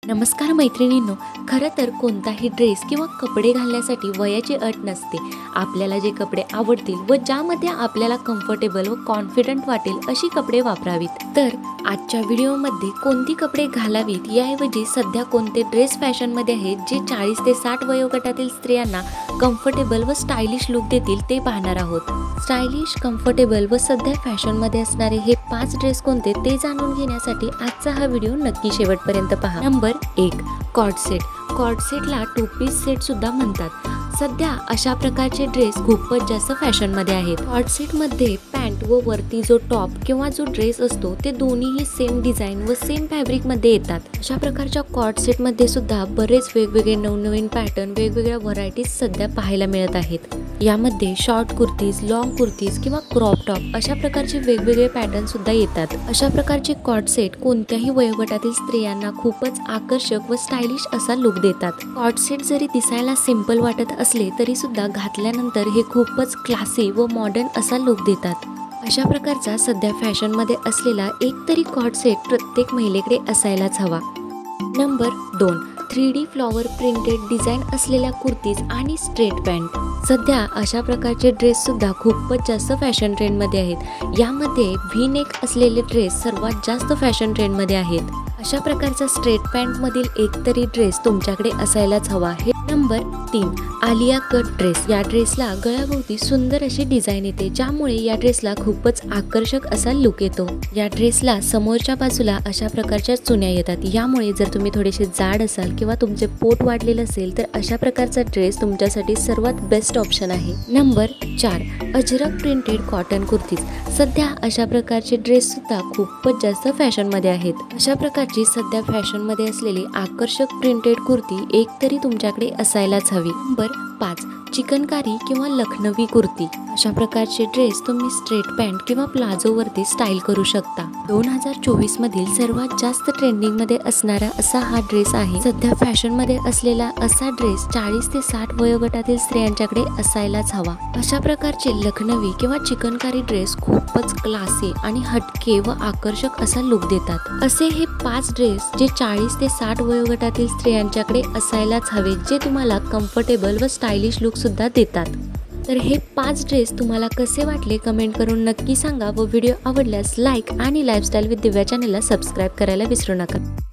नमस्कार मैत्रिणींनो, खरं तर कोणताही ड्रेस किंवा कपडे घालण्यासाठी वयाची अट नसते। आपल्याला जे कपडे आवडतील व ज्यामध्ये आपल्याला कम्फर्टेबल व कॉन्फिडंट वाटेल अशी कपडे वापरावीत। तर आजच्या व्हिडिओमध्ये कोणती कपडे घालावीत याऐवजी सध्या कोणते ड्रेस फॅशनमध्ये आहेत जे 40 ते 60 वयोगटातील स्त्रियांना कम्फर्टेबल व स्टायलिश लुक देतील ते पाहणार आहोत। स्टायलिश, कम्फर्टेबल व सध्या फॅशनमध्ये असणारे हे 5 ड्रेस कोणते ते जाणून घेण्यासाठी आजचा हा व्हिडिओ नक्की शेवटपर्यंत पहा। Number 1, cord set. कॉर्ड सेटला टू पीस सेट सुद्धा म्हणतात। सध्या अशा प्रकारचे ड्रेस खूपच जास्त फॅशनमध्ये आहेत। कॉर्ड सेटमध्ये पॅन्ट व वरती जो टॉप किंवा जो ड्रेस असतो ते दोन्हीही सेम डिझाईन व सेम फॅब्रिकमध्ये येतात। अशा प्रकारच्या कॉर्ड सेटमध्ये सुद्धा बरेच वेगवेगळे नवनवीन पॅटर्न, वेगवेगळ्या व्हरायटीज सध्या पाहायला मिळत आहेत। यामध्ये शॉर्ट कुर्तीज, लॉंग कुर्तीज किंवा क्रॉप टॉप अशा प्रकारचे वेगवेगळे पॅटर्न सुद्धा येतात। अशा प्रकारचे कॉर्ड सेट कोणत्याही वयोगटातील स्त्रियांना खूपच आकर्षक व स्टायलिश असा लुक देतात। कॉर्ड सेट जरी दिसायला सिंपल वाटत असले तरी सुद्धा घातल्यानंतर हे खूपच क्लासी व मॉडर्न असा लुक देतात। अशा प्रकारचा सध्या फॅशनमध्ये असलेला एक तरी कॉर्ड सेट प्रत्येक महिलेकडे असायलाच हवा। Number 2, 3D flower printed design असलेल्या कुर्तीज आणि स्ट्रेट पॅन्ट। सध्या अशा प्रकारचे ड्रेस सुद्धा खूपच जास्त फॅशन ट्रेंडमध्ये आहेत। यामध्ये व्ही नेक असलेले ड्रेस सर्वात जास्त फॅशन ट्रेंडमध्ये आहेत। अशा प्रकारचा स्ट्रेट पॅन्ट मधील एक तरी ड्रेस तुमच्याकडे असायलाच हवा। हे नंबर 3, आलिया कट ड्रेस। या ड्रेसला गळ्याभोवती सुंदर अशी डिझाईन येते, ज्यामुळे या ड्रेसला खूपच आकर्षक असा लुक येतो। या ड्रेसला समोरच्या बाजूला अशा प्रकारच्या चुन्या येतात। यामुळे जर तुम्ही थोडेसे जाड असाल किंवा तुमचे पोट वाढलेलं असेल तर अशा प्रकारचा ड्रेस तुमच्यासाठी सर्वात बेस्ट ऑप्शन आहे। Number 4, Ajrak printed cotton kurtis. सध्या अशा प्रकारचे ड्रेस सुद्धा खूपच जास्त फॅशनमध्ये आहेत। अशा प्रकारची सध्या फॅशनमध्ये असलेली आकर्षक प्रिंटेड कुर्ती एक तरी तुमच्याकडे असायलाच हवी। नंबर 5, चिकनकारी किंवा लखनवी कुर्ती। अशा प्रकारचे ड्रेस तुम्ही स्ट्रेट पॅन्ट किंवा प्लाझोवरती स्टाईल करू शकता। 2024 मधील सर्वात जास्त ट्रेंडिंगमध्ये असणारा असा हा ड्रेस आहे। सध्या फॅशनमध्ये असलेला असा ड्रेस 40 ते 60 वयोगटातील स्त्रियांच्याकडे असायलाच हवा। अशा प्रकारचे लखनवी किंवा चिकनकारी ड्रेस खूपच क्लासी आणि हटके व आकर्षक असा लुक देतात। असे हे 5 ड्रेस जे 40 ते 60 वयोगटातील स्त्रियांच्याकडे असायलाच हवे, जे तुम्हाला कम्फर्टेबल व स्टायलिश लुक सुद्धा देतात। तर हे 5 ड्रेस तुम्हाला कसे वाटले कमेंट करून नक्की सांगा व व्हिडिओ आवडल्यास लाईक आणि लाईफस्टाईल विथ दिव्या चॅनलला सबस्क्राईब करायला विसरू नका।